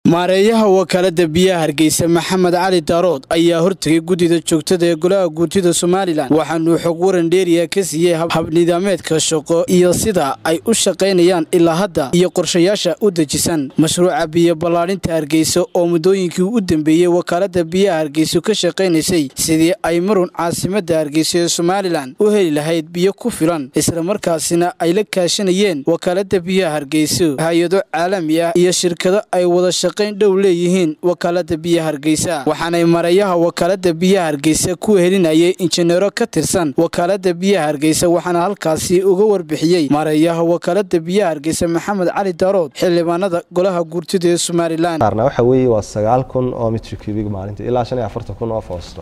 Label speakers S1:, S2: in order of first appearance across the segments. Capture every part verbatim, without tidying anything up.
S1: maareeyaha wakaalada biyaha Hargeysa Maxamed Cali Daarood ayaa hortagay gudida joogtada ee golaha guurtida Soomaaliland waxaanu xog waran dheeriya ka siiyay hab nidaamyeedka shaqo iyo sida ay u shaqeynayaan ilaa hadda iyo qorshayaasha u dejisan mashruuca biyo balaarinta Hargeysa oo muddooyinkii u dambeeyay wakaalada biyaha Hargeysa ka shaqeynaysay sidii ay marun caasimadda Hargeysa ee Soomaaliland u heli lahayd biyo ku filan isla markaasina ay la kaashanayeen wakaalada biyaha Hargeysa hay'ado caalami ah iyo shirkado ay wada dhow leeyihiin wakaalada biyaha Hargeysa waxaanay maareeyaha wakaalada biyaha Hargeysa ku helinayay injineero ka tirsan wakaalada biyaha Hargeysa waxaana halkaasi uga warbixiyay maareeyaha wakaalada biyaha Hargeysa Maxamed Cali Daarood xildhibaanada golaha guurtida ee Soomaaliland
S2: qaarna waxa weeye waa sagaal kun oo mitir cubic maalintii ilaa shan iyo afartan kun oo foosto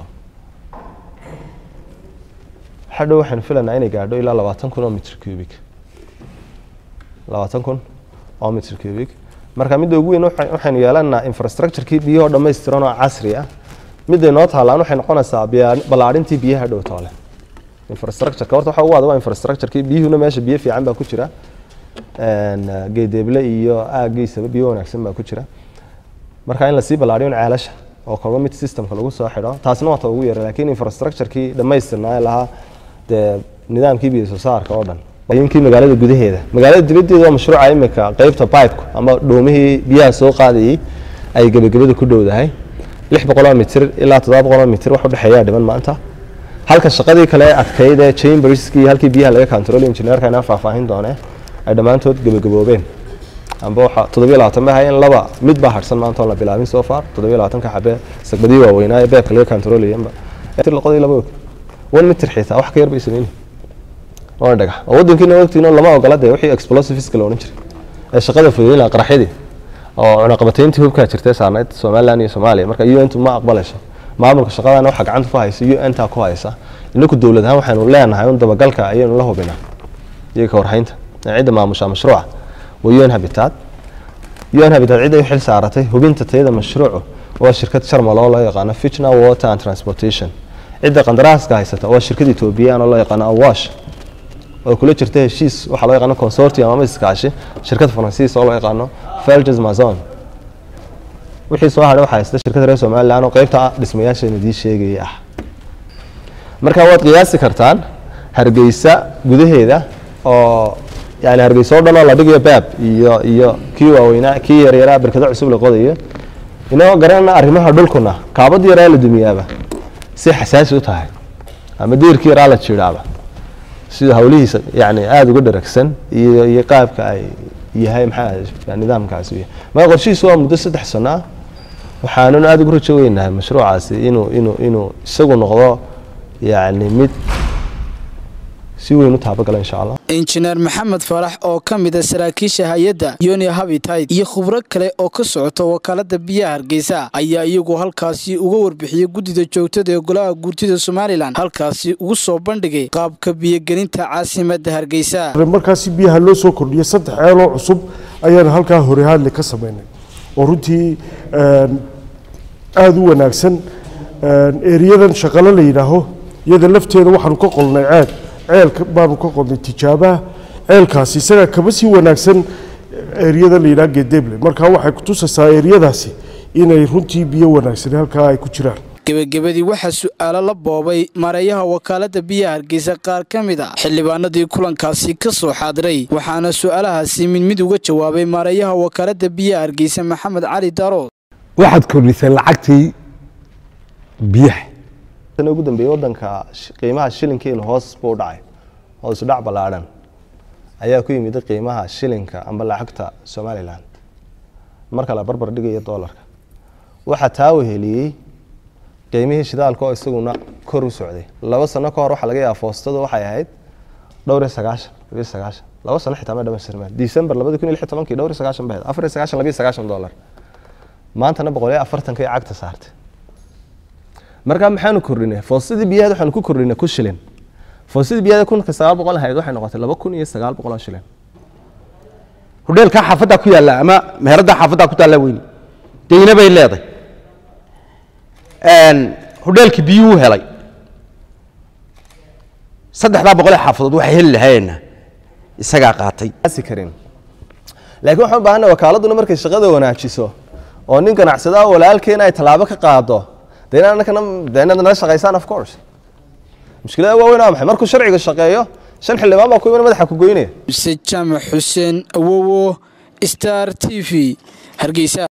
S2: hadhow waxaan filanaa inay gaadho ilaa labaatan kun oo mitir cubic labaatan kun oo mitir cubic marka mid ugu weyn waxaan yeelanaa infrastructure-kii biyo dhameystiran oo casri ah mid ay noo taalaan waxay noqonaysaa balaarintii biyaha dhow toole infrastructure ka horta waxa uu wada waa infrastructure-kii biyuhuna meesha biyo fiican baa ku jira een geedeble iyo aagiisa biyo wanaagsan baa ku jira marka in la sii balaariyo ceelasha oo kooban mid system-ka lagu soo xidho taasna waa ta ugu yar laakiin infrastructure-kii dhameystirnaa laha de nidaamkii biyo soo saarka oo dhan yinkii magaalada gudaheeda magaalada dibaddeeda waa mashruuca imika qaybta pipe ama dhoomihii biyaha soo qaadayay ay gabagabada ku dhowdahay lix boqol mitir ilaa toddoba boqol mitir wax u dhaxeeya dhiman maanta halka shaqadii kale adkayd ee chamberskii halkii biyaha laga control engineer-ka inaan faahfaahin doonee ay dhamaantood gabagaboobeen amba waxa toddoba iyo labaatan baa in laba mid baa harsan maanta oo la bilaabin soo far toddoba iyo labaatan ka xabee sagbadii waa weynaa ee beebka laga control-ayay tir laqoday laba one mitir xitaa wax ka yar bay sameeyeen oo dhaga waddankiina waqtiina lama ogola de wixii explosives kala oran jiray ee shaqada fududeeyay qaraxyadii oo cunaqabatayntii hubka jirtay saarneed Soomaaliland iyo Soomaaliya marka U N tu ma aqbalayso maamulka shaqadana waxa gacanta ku haysa U N ta ku haysa inagu dawladaha waxaanu leenahay in dabagalka ayaynu la hubinaa iyaga warhaynta ciidda maamusha mashruuca U N Habitat U N Habitat ciidda xil saaratay hubinta tayada mashruuca waa shirkad Sharmal oo loo yaqaan Fitna Water and Transportation ciidda qandaraaska haysata waa shirkad Itoobiya oo loo yaqaan Awash oo kula jirtay heshiis waxa loo yaqaan consortium ama iskaashi shirkad Faransiis oo loo yaqaan Felges Amazon wixii soo haray waxa haysta shirkad reer Soomaaliland oo qaybta dhismayaasha inuu sheegay ah marka waad qiyaasi kartaan Hargeysa gudaheeda oo yaani Hargeysa oo dhan la dhigayo baab iyo iyo kii waaweynaa kii yaryara barkada cusub la qodayo inoo garanaa arrimaha dhulkuna kaabad yaraa la dumiyaaba si xasaasi u tahay ama diirkii yaraa la jiidaaba sida hawlihiisa yaani aad uga dharagsan iyo iyo qaabka ay yahay maxaa nidaamkaas iyo ma qorshihiisu waa muddo saddex sano waxaanu aad ugu rajaynahay mashruucaasi inuu inuu inuu isagu noqdo yaani mid si weyn u taabagala insha Allah
S1: Engineer Maxamed Farax oo kamid ah saraakiisha hay'adda U N Habitat iyo khubro kale oo ka socota wakaalada biyaha Hargeysa ayaa iyagu halkaasi uga warbixiyay gudida joogtada ee golaha guurtida Soomaaliland halkaasi ugu soo bandhigay qaabka biyo gelinta caasimadda Hargeysa
S3: markaasi biyaha loo soo kordhiyay saddex ceelo cusub ayaan halka hore hadli ka sameynay oo runtii aad u wanaagsan eeriyadan shaqale la yiraahdo iyada lafteeda waxaan ka qolnay caad ceelka baanu ka qodnay tijaabaha ceelkaasi isaga kaba si wanaagsan eeriyada la yiraahdo Geedeble marka waxay ku tusaysaa eeriyadaasi inay runtii biyo wanaagsan halka ay ku jiraan
S1: gabagabadii waxa su'aalo la boobay maareeyaha wakaalada biyaha Hargeysa qaar kamid ah xildhibaanadii kulankaasi ka soo xaadiray waxaana su'aalahaasi mid mid uga jawaabay maareeyaha wakaalada biyaha Hargeysa Maxamed Cali Daarood
S4: waxaad kordhisay lacagtii biyaha
S2: tan ugu dambeeyay wadanka qiimaha shilinkeena hoos buu dhacay hoos u dhac balaaran ayaa ku yimid qiimaha shilinka amba lacagta Soomaaliland marka la barbar dhigayo dollarka waxa taa weheliyay qiimihii shidaalka oo isaguna kor u socday laba sano ka hor waxa laga yaabaa foostada waxay ahayd dhowr iyo sagaashan iyo sagaashan laba sano xitaa ma dhameystirmay December laba kun iyo lix iyo toban dhowr iyo sagaashan baa afar iyo sagaashan laba iyo sagaashan dollar maanta boqol iyo afartan ka cagta saartay marka maxaanu kordhinay foostadii biyaha waxaan ku kordhinay ku shilin foostadii biyaha kun ka sagaal boqol ahayd waxay noqotay laba kun iyo sagaal boqol shilin
S4: hoteelka xaafada ku yaala ama meherada xaafada ku taala weyn deena bay leedahay een hoteelki biyuu helay saddexda boqol xaafadood waxay heli lahayn isaga qaatay
S2: asi karin laakiin waxaan baahanaa wakaaladuna markay shaqada wanaajiso oo nin ganacsada walaalkeena ay talaabo ka qaado deena annakana deena nala shaqaysaan of course mushkilada waa weyn ama markuu sharciga shaqeeyo shan xildhibaan baa ku iman madaxa ku goynaya
S1: Jaamac Xuseen Awowo Star T V Hargeysa.